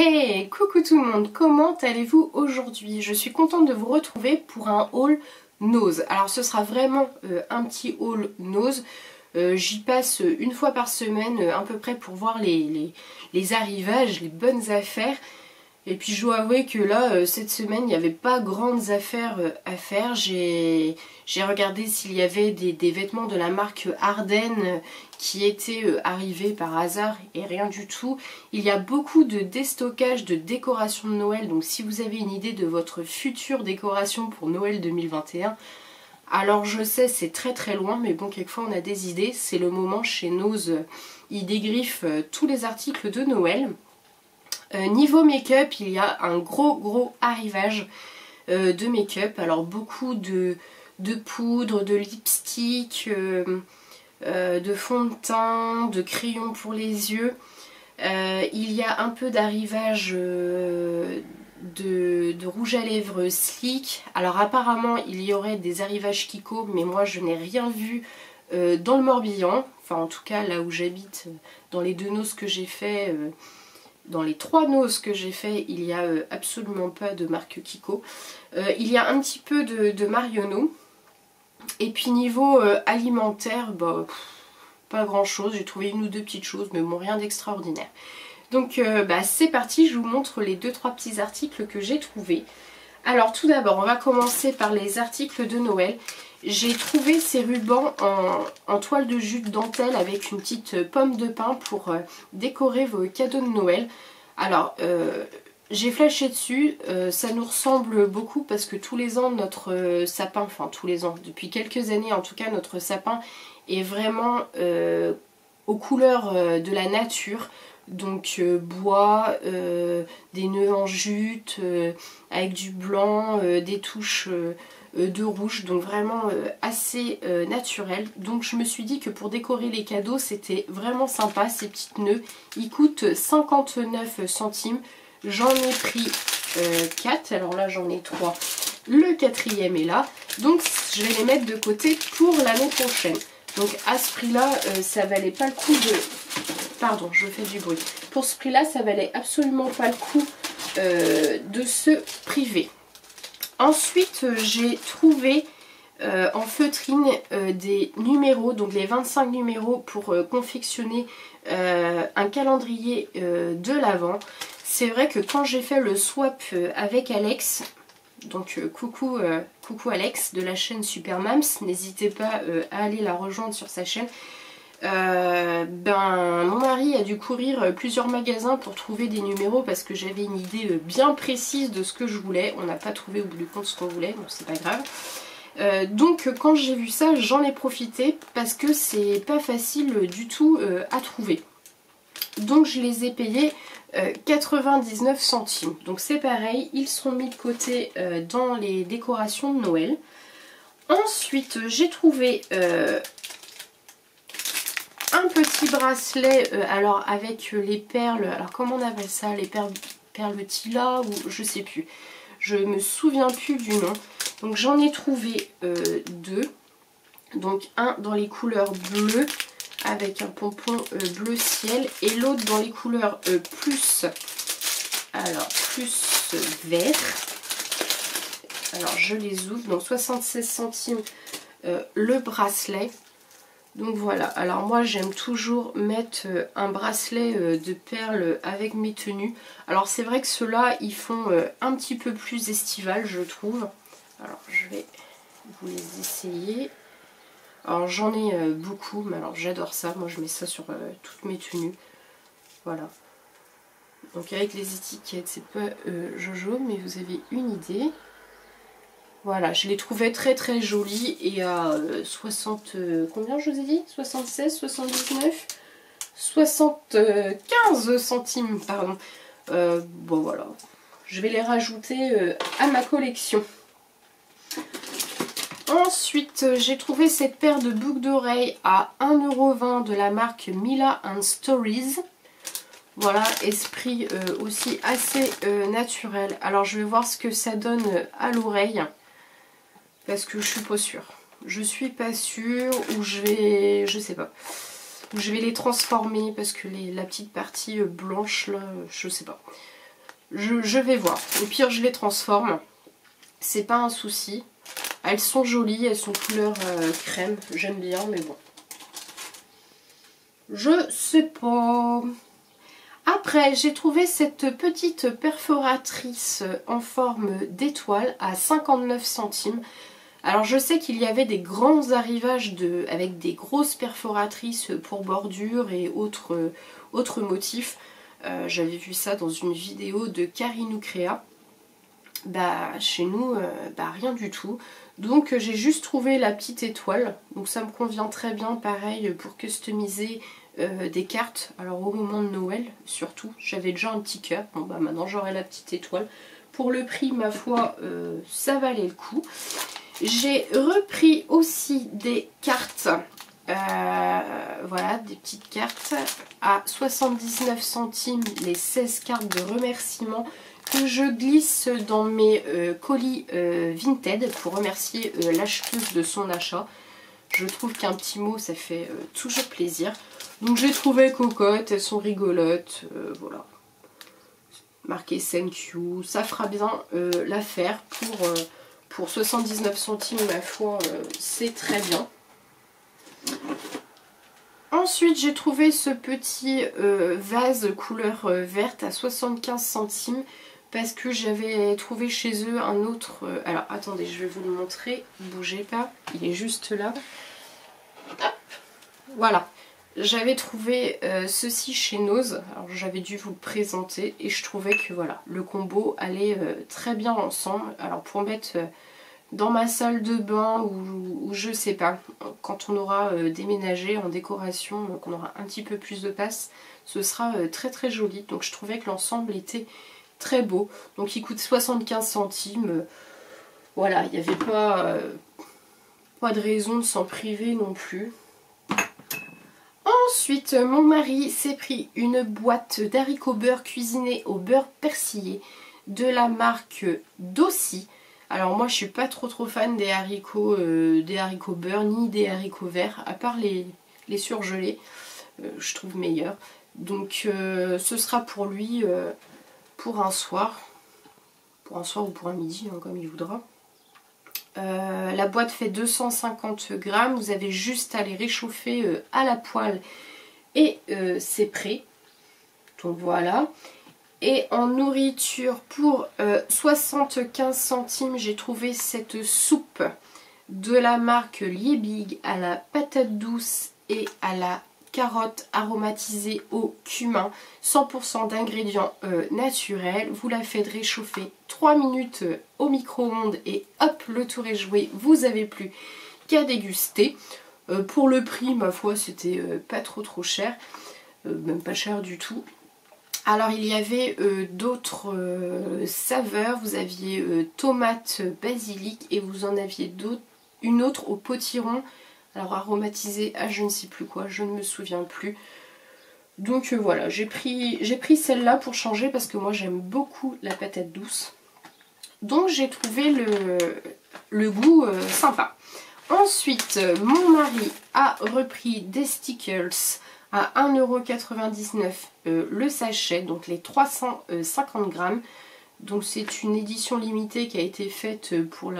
Hey, coucou tout le monde, comment allez-vous aujourd'hui? Je suis contente de vous retrouver pour un haul nose. Alors ce sera vraiment un petit haul nose. J'y passe une fois par semaine à peu près pour voir les arrivages, les bonnes affaires. Et puis je dois avouer que là, cette semaine, il n'y avait pas grandes affaires à faire. J'ai regardé s'il y avait des vêtements de la marque Ardennes qui étaient arrivés par hasard et rien du tout. Il y a beaucoup de déstockage de décorations de Noël. Donc si vous avez une idée de votre future décoration pour Noël 2021, alors je sais c'est très loin, mais bon, quelquefois on a des idées. C'est le moment chez Nose, ils dégriffent tous les articles de Noël. Niveau make-up, il y a un gros arrivage de make-up. Alors beaucoup de poudre, de lipstick, de fond de teint, de crayon pour les yeux. Il y a un peu d'arrivage de rouge à lèvres Sleek. Alors apparemment il y aurait des arrivages Kiko, mais moi je n'ai rien vu dans le Morbihan. Enfin en tout cas là où j'habite, dans les 2 noces que j'ai fait... Dans les 3 noces que j'ai fait, il n'y a absolument pas de marque Kiko. Il y a un petit peu de Marionneau. Et puis niveau alimentaire, bah, pas grand chose. J'ai trouvé 1 ou 2 petites choses, mais bon, rien d'extraordinaire. Donc bah, c'est parti, je vous montre les 2-3 petits articles que j'ai trouvés. Alors tout d'abord, on va commencer par les articles de Noël. J'ai trouvé ces rubans en toile de jute dentelle avec une petite pomme de pin pour décorer vos cadeaux de Noël. Alors, j'ai flashé dessus, ça nous ressemble beaucoup parce que tous les ans notre sapin, enfin tous les ans, depuis quelques années en tout cas, notre sapin est vraiment aux couleurs de la nature. Donc bois, des nœuds en jute, avec du blanc, des touches de rouge, donc vraiment assez naturel. Donc je me suis dit que pour décorer les cadeaux c'était vraiment sympa ces petits nœuds. Ils coûtent 59 centimes. J'en ai pris 4, alors là j'en ai 3. Le 4e est là, donc je vais les mettre de côté pour l'année prochaine. Donc à ce prix là ça valait pas le coup de... Pardon, je fais du bruit. Pour ce prix là ça valait absolument pas le coup de se priver. Ensuite j'ai trouvé en feutrine des numéros, donc les 25 numéros pour confectionner un calendrier de l'Avent. C'est vrai que quand j'ai fait le swap avec Alex, donc coucou Alex de la chaîne Super Mams, n'hésitez pas à aller la rejoindre sur sa chaîne. Ben mon mari a dû courir plusieurs magasins pour trouver des numéros parce que j'avais une idée bien précise de ce que je voulais. On n'a pas trouvé au bout du compte ce qu'on voulait, donc c'est pas grave. Donc quand j'ai vu ça, j'en ai profité parce que c'est pas facile du tout à trouver. Donc je les ai payés 99 centimes. Donc c'est pareil, ils seront mis de côté dans les décorations de Noël. Ensuite j'ai trouvé un petit bracelet, alors avec les perles, alors comment on appelle ça, les perles Tila ou je sais plus, je me souviens plus du nom. Donc j'en ai trouvé 2, donc un dans les couleurs bleues avec un pompon bleu ciel et l'autre dans les couleurs plus vert. Alors je les ouvre, donc 76 centimes le bracelet. Donc voilà, alors moi j'aime toujours mettre un bracelet de perles avec mes tenues. Alors c'est vrai que ceux-là ils font un petit peu plus estival je trouve. Alors je vais vous les essayer. Alors j'en ai beaucoup, mais alors j'adore ça, moi je mets ça sur toutes mes tenues. Voilà. Donc avec les étiquettes, c'est pas Jojo, mais vous avez une idée. Voilà, je les trouvais très jolis et à 60... combien je vous ai dit? 76, 79 75 centimes, pardon. Bon voilà, je vais les rajouter à ma collection. Ensuite, j'ai trouvé cette paire de boucles d'oreilles à 1,20 € de la marque Mila & Stories. Voilà, esprit aussi assez naturel. Alors je vais voir ce que ça donne à l'oreille. Parce que je suis pas sûre. Je suis pas sûre ou je vais... je sais pas. Ou je vais les transformer parce que la petite partie blanche là, je sais pas. Je vais voir. Au pire, je les transforme. C'est pas un souci. Elles sont jolies, elles sont couleur crème. J'aime bien, mais bon. Je sais pas. Après, j'ai trouvé cette petite perforatrice en forme d'étoile à 59 centimes. Alors je sais qu'il y avait des grands arrivages avec des grosses perforatrices pour bordure et autres motifs. J'avais vu ça dans une vidéo de Karinou Créa. Bah chez nous, rien du tout. Donc j'ai juste trouvé la petite étoile. Donc ça me convient très bien, pareil, pour customiser des cartes. Alors au moment de Noël, surtout, j'avais déjà un petit cœur. Bon bah maintenant j'aurai la petite étoile. Pour le prix, ma foi, ça valait le coup. J'ai repris aussi des cartes. Voilà, des petites cartes à 79 centimes, les 16 cartes de remerciement que je glisse dans mes colis Vinted pour remercier l'acheteuse de son achat. Je trouve qu'un petit mot, ça fait toujours plaisir. Donc j'ai trouvé cocottes, elles sont rigolotes, voilà. Marqué thank you, ça fera bien l'affaire pour 79 centimes, ma foi, c'est très bien. Ensuite, j'ai trouvé ce petit vase couleur verte à 75 centimes parce que j'avais trouvé chez eux un autre... alors, attendez, je vais vous le montrer. Bougez pas, il est juste là. Hop, voilà. J'avais trouvé ceci chez Nose. Alors, j'avais dû vous le présenter et je trouvais que voilà, le combo allait très bien ensemble. Alors, pour mettre... dans ma salle de bain ou je sais pas, quand on aura déménagé en décoration, qu'on aura un petit peu plus de place, ce sera très très joli. Donc je trouvais que l'ensemble était très beau. Donc il coûte 75 centimes. Voilà, il n'y avait pas de raison de s'en priver non plus. Ensuite, mon mari s'est pris une boîte d'haricots beurre cuisinés au beurre persillé de la marque Dossi. Alors moi je suis pas trop fan des haricots beurre ni des haricots verts, à part les surgelés, je trouve meilleurs. Donc ce sera pour lui pour un soir ou pour un midi, hein, comme il voudra. La boîte fait 250 grammes, vous avez juste à les réchauffer à la poêle et c'est prêt. Donc voilà. Et en nourriture, pour 75 centimes, j'ai trouvé cette soupe de la marque Liebig à la patate douce et à la carotte aromatisée au cumin. 100% d'ingrédients naturels. Vous la faites réchauffer 3 minutes au micro-ondes et hop, le tour est joué. Vous n'avez plus qu'à déguster. Pour le prix, ma foi, c'était pas trop cher. Même pas cher du tout. Alors il y avait d'autres saveurs, vous aviez tomate basilic et vous en aviez une autre au potiron, alors aromatisée à je ne sais plus quoi, je ne me souviens plus. Donc voilà, j'ai pris celle-là pour changer parce que moi j'aime beaucoup la patate douce. Donc j'ai trouvé le goût sympa. Ensuite, mon mari a repris des stickers à 1,99 € le sachet, donc les 350 grammes. Donc c'est une édition limitée qui a été faite pour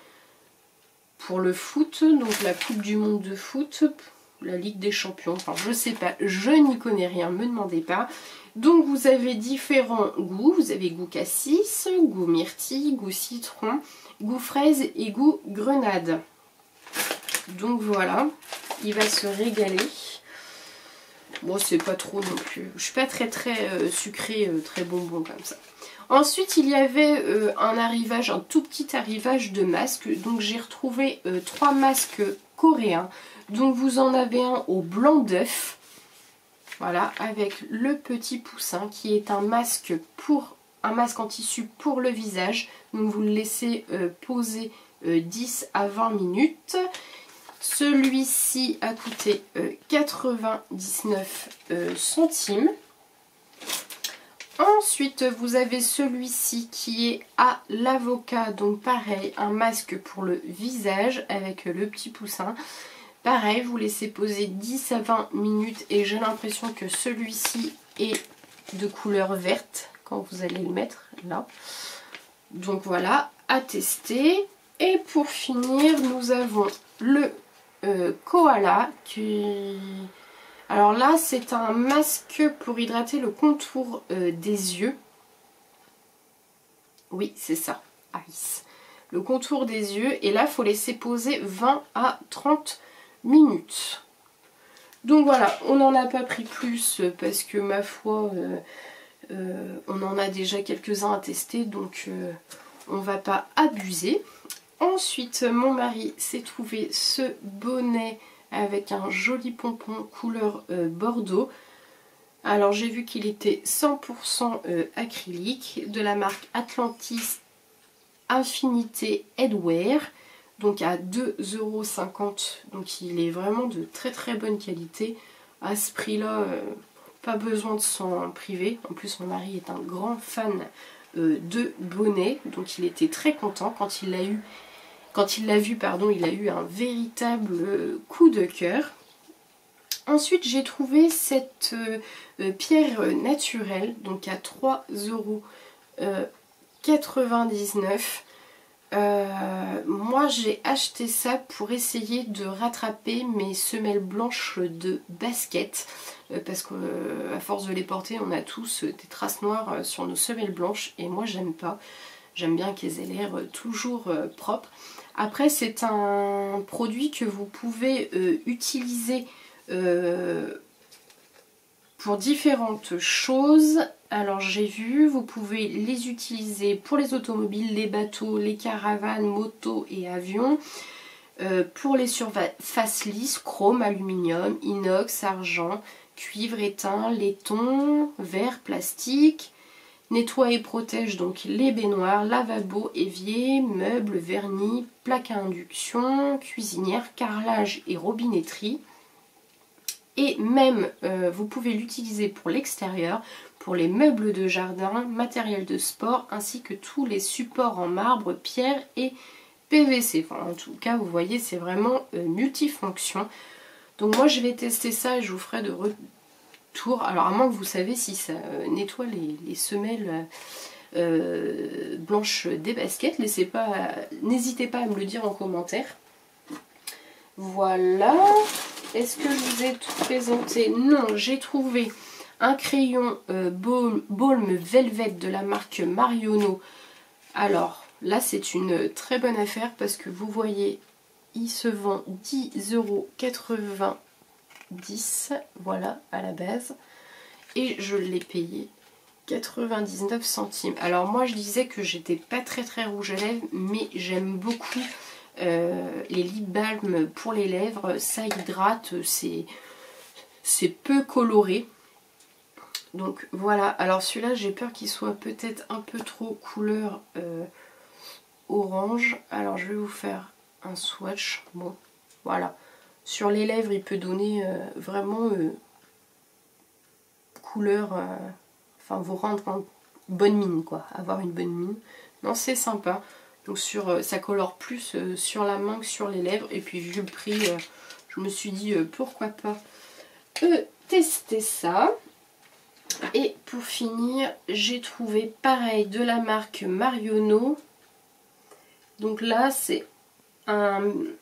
le foot, donc la Coupe du Monde de foot, la Ligue des Champions, enfin je sais pas, je n'y connais rien, me demandez pas. Donc vous avez différents goûts, vous avez goût cassis, goût myrtille, goût citron, goût fraise et goût grenade. Donc voilà, il va se régaler. Bon, c'est pas trop non plus. Je suis pas très sucrée, très bonbon comme ça. Ensuite, il y avait un tout petit arrivage de masques. Donc j'ai retrouvé 3 masques coréens. Donc vous en avez un au blanc d'œuf. Voilà, avec le petit poussin qui est un masque en tissu pour le visage. Donc vous le laissez poser 10 à 20 minutes. Celui-ci a coûté 99 centimes. Ensuite, vous avez celui-ci qui est à l'avocat. Donc pareil, un masque pour le visage avec le petit poussin. Pareil, vous laissez poser 10 à 20 minutes et j'ai l'impression que celui-ci est de couleur verte quand vous allez le mettre là. Donc voilà, à tester. Et pour finir, nous avons le Koala qui... Alors là, c'est un masque pour hydrater le contour des yeux. Oui, c'est ça, Ice. Le contour des yeux. Et là, il faut laisser poser 20 à 30 minutes. Donc voilà, on n'en a pas pris plus parce que ma foi, on en a déjà quelques-uns à tester. Donc on va pas abuser. Ensuite, mon mari s'est trouvé ce bonnet avec un joli pompon couleur bordeaux. Alors j'ai vu qu'il était 100% acrylique de la marque Atlantis Infinité Headwear. Donc à 2,50 €. Donc il est vraiment de très très bonne qualité. À ce prix là, pas besoin de s'en priver. En plus mon mari est un grand fan de bonnets. Donc il était très content quand il l'a eu. Quand il l'a vu, pardon, il a eu un véritable coup de cœur. Ensuite, j'ai trouvé cette pierre naturelle, donc à 3,99 €. Moi, j'ai acheté ça pour essayer de rattraper mes semelles blanches de basket. Parce qu'à force de les porter, on a tous des traces noires sur nos semelles blanches. Et moi, j'aime pas. J'aime bien qu'elles aient l'air toujours propres. Après, c'est un produit que vous pouvez utiliser pour différentes choses. Alors j'ai vu, vous pouvez les utiliser pour les automobiles, les bateaux, les caravanes, motos et avions. Pour les surfaces lisses, chrome, aluminium, inox, argent, cuivre, étain, laiton, verre, plastique. Nettoie et protège donc les baignoires, lavabo, évier, meubles, vernis, plaques à induction, cuisinière, carrelage et robinetterie. Et même, vous pouvez l'utiliser pour l'extérieur, pour les meubles de jardin, matériel de sport, ainsi que tous les supports en marbre, pierre et PVC. Enfin, en tout cas, vous voyez, c'est vraiment multifonction. Donc moi, je vais tester ça et je vous ferai de retour. Alors à moins que vous savez si ça nettoie les semelles blanches des baskets, n'hésitez pas à me le dire en commentaire. Voilà. Est-ce que je vous ai tout présenté? Non, j'ai trouvé un crayon Balm Velvet de la marque Marionneau. Alors là c'est une très bonne affaire parce que vous voyez, il se vend 10,90 €, voilà, à la base. Et je l'ai payé 99 centimes. Alors moi je disais que j'étais pas très rouge à lèvres, mais j'aime beaucoup les lip balm pour les lèvres. Ça hydrate, c'est peu coloré. Donc voilà, alors celui-là j'ai peur qu'il soit peut-être un peu trop couleur orange. Alors je vais vous faire un swatch. Bon, voilà. Sur les lèvres, il peut donner vraiment couleur, enfin vous rendre en bonne mine quoi, avoir une bonne mine. Non, c'est sympa. Donc ça colore plus sur la main que sur les lèvres. Et puis vu le prix, je me suis dit pourquoi pas tester ça. Et pour finir, j'ai trouvé pareil de la marque Marionneau. Donc là, c'est un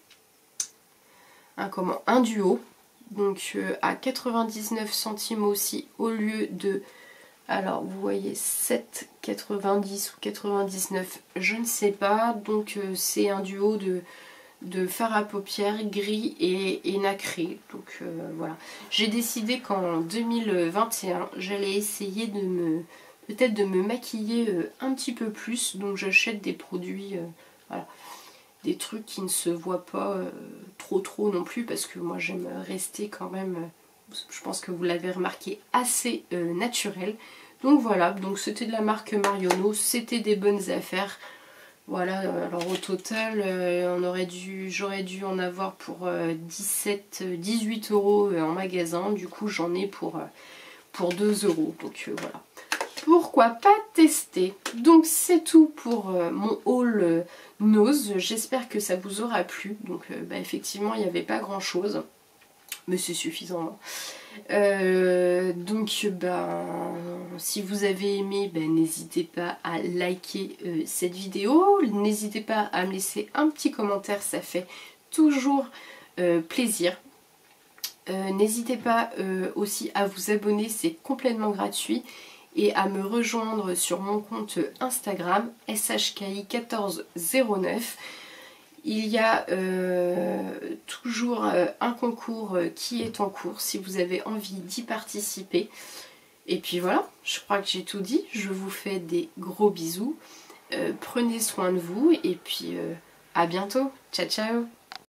duo. Donc à 99 centimes aussi au lieu de... Alors vous voyez 7,90 ou 99, je ne sais pas. Donc c'est un duo de fard à paupières gris et nacré. Donc voilà. J'ai décidé qu'en 2021 j'allais essayer de peut-être de me maquiller un petit peu plus. Donc j'achète des produits, voilà, des trucs qui ne se voient pas trop non plus, parce que moi j'aime rester quand même, je pense que vous l'avez remarqué, assez naturel. Donc voilà, donc c'était de la marque Marionneau, c'était des bonnes affaires. Voilà, alors au total, j'aurais dû en avoir pour 18 € en magasin. Du coup j'en ai pour 2 €. Donc voilà. Pourquoi pas tester? Donc c'est tout pour mon haul Nose. J'espère que ça vous aura plu. Donc effectivement il n'y avait pas grand chose, mais c'est suffisant. Donc si vous avez aimé, n'hésitez pas à liker cette vidéo, n'hésitez pas à me laisser un petit commentaire, ça fait toujours plaisir. N'hésitez pas aussi à vous abonner, c'est complètement gratuit, et à me rejoindre sur mon compte Instagram shki1409. Il y a toujours un concours qui est en cours si vous avez envie d'y participer. Et puis voilà, je crois que j'ai tout dit. Je vous fais des gros bisous. Prenez soin de vous et puis à bientôt. Ciao ciao.